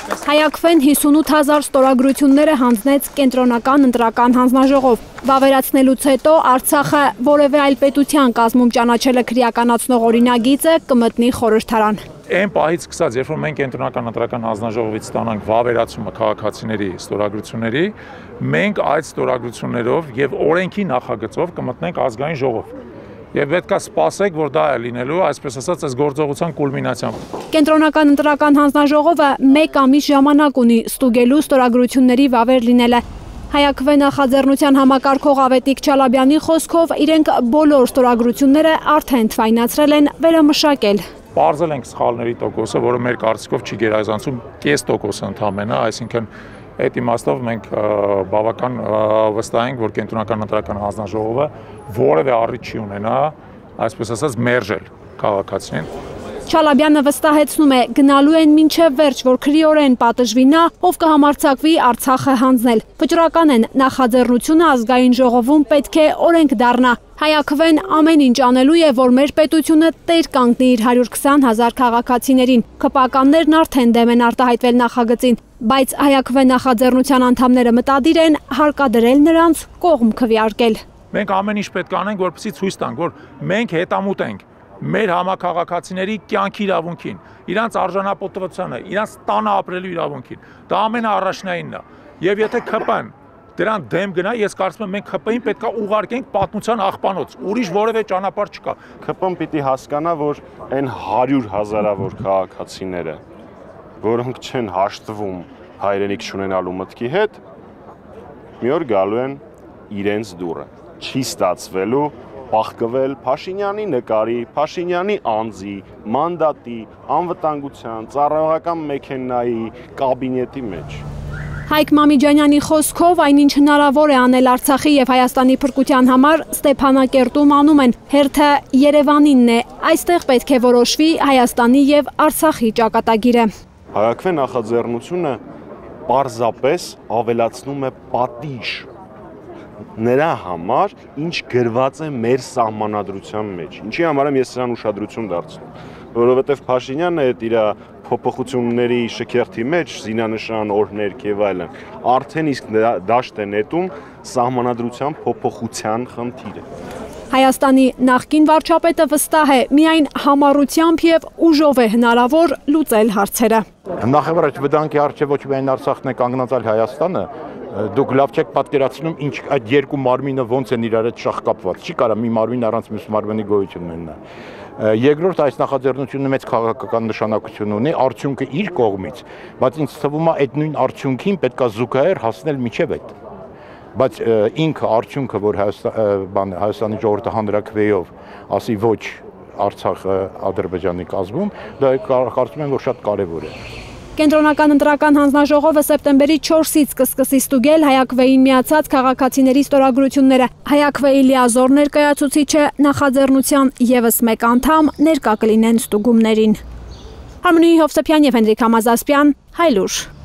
Հայաքվեն 58,000 ստորագրությունները հանձնեց Կենտրոնական Ընտրական հանձնաժողով։ Վավերացնելուց հետո Արցախը որևէ այլ պետության կազմում ճանաչելը քրեականացնող օրինագիծը կմտնի խորհրդարան։ Այն պահից սկսած, երբ որ մենք Կենտրոնական Ընտրական հանձնաժողովից ստանանք վավերացումը քաղաքացիների ստորագրությունների, մենք այդ ստորագրություններով եւ օրենքի նախագծով կմտնենք ազգային ժողով։ Եվ պետք է սպասեք, որ դա է լինելու, այսպես ասած, այս գործողության կուլմինացիան։ Կենտրոնական ընտրական հանձնաժողովը 1 ամիս ժամանակ ունի ստուգելու ստորագրությունների վավեր լինելը։ Հայաքվե նախաձեռնության համակարգող Ավետիք Չալաբյանի խոսքով իրենք բոլոր ստորագրությունները արդեն թվայնացրել են վերամշակել։ Պարզել ենք սխալների տոկոսը, որը մեր կարծիքով չի գերազանցում կես տոկոսը ընդամենը, այսինքն այդ իմաստով մենք բավական վստահ ենք, որ Կենտրոնական ընտրական հանձնաժողովը որևէ առիթ չի ունենա, այսպես ասած, մերժել քաղաքացիներին։ Չալաբյանը վստահեցնում է, գնալու են մինչև վերջ, որ քրեորեն պատժվի նա, ով կհամարձակվի Արցախը հանձնել։ Վճռական են նախաձեռնությունը ազգային ժողովում պետք է օրենք դառնա։ Հայաքվեն ամեն ինչ անելու է, որ մեր պետությունը տեր կանգնի իր 120,000 քաղաքացիներին։ ՔՊ-ականներն արդեն դեմ են արտահայտվել նախագծին, բայց Հայաքվե նախաձեռնության անդամները մտադիր են հարկադրել նրանց կողմ քվեարկել։ Մենք ամեն ինչ պետք է անենք, որպեսզի ցույց տանք, որ մենք հետամուտ ենք մեր համաքաղաքացիների կյանքի իրավունքին, իրանց արժանապատվությանը, իրանց տանը ապրելու իրավունքին։ Դա ամենաառաջնայինն է։ Եվ եթե ՔՊ-ն դրան դեմ գնա, ես կարծում եմ մենք ՔՊ-ին պետք է ուղարկենք պատմության աղբանոց, ուրիշ որևէ ճանապարհ չկա։ ՔՊ-ն պիտի հասկանա, որ այն 100,000-ավոր քաղաքացիները, որոնք չեն հաշտվում հայրենիք չունենալու մտքի հետ, մի օր գալու են իրենց դուռը։ Չի ստացվելու պախկվել Փաշինյանի նկարի, Փաշինյանի անձի, մանդատի, անվտանգության, ծառայողական մեքենայի, կաբինետի մեջ։ Հայկ Մամիջանյանի խոսքով այնինչ հնարավոր է անել Արցախի եւ Հայաստանի փրկության համար Ստեփանակերտում անում են, հերթը Երևանինն է, այստեղ պետք է որոշվի Հայաստանի եւ Արցախի ճակատագիրը։ Հայաքվե նախաձեռնությունը պարզապես ավելացնում է պատիժ նրա համար, ինչ գրված է մեր սահմանադրության մեջ։ Ինչի համար եմ ես սրան ուշադրություն դարձնում, որովհետև Փաշինյանը այդ իր փոփոխությունների շքերթի մեջ զինանշան, օրհներք եւ այլն, արդեն իսկ դաշտ է նետում սահմանադրության փոփոխության խնդիրը։ Հայաստանի նախկին վարչապետը վստահ է, միայն համառությամբ եւ ուժով է հնարավոր լուծել հարցերը։ Նախ վտանգի առջև ոչ միայն Արցախն է կանգնած, այլ Հայաստանը, դուք լավ չեք պատկերացնում, ինչ այդ երկու մարմինը ոնց են իրար հետ շաղկապված։ Չի կարա մի մարմին առանց մյուս մարմնի գոյություն ունենա։ Երկրորդ, այս նախաձեռնությունը մեծ քաղաքական նշանակություն ունի, արդյունքը իր կողմից, բայց ինձ թվում է այդ նույն արդյունքին պետք է զուգահեռ հասնել մինչև այդ։ Բայց ինքը արդյունքը, որ Հայաստանի ժողովուրդը հանրաքվեով ասի ոչ Արցախը Ադրբեջանի կազմում, դա կարծում եմ, որ շատ կարևոր է։ Կենտրոնական ընտրական հանձնաժողովը սեպտեմբերի 4-ից կսկսի ստուգել Հայաքվեին միացած քաղաքացիների ստորագրությունները։ Հայաքվեի լիազոր ներկայացուցիչը նախաձեռնության ևս մեկ անդամ ներկա կլինեն ստուգումներին։ Հարմոնի Հովսեփյան եւ Հենրիկ Համազասպյան, Հայլուր։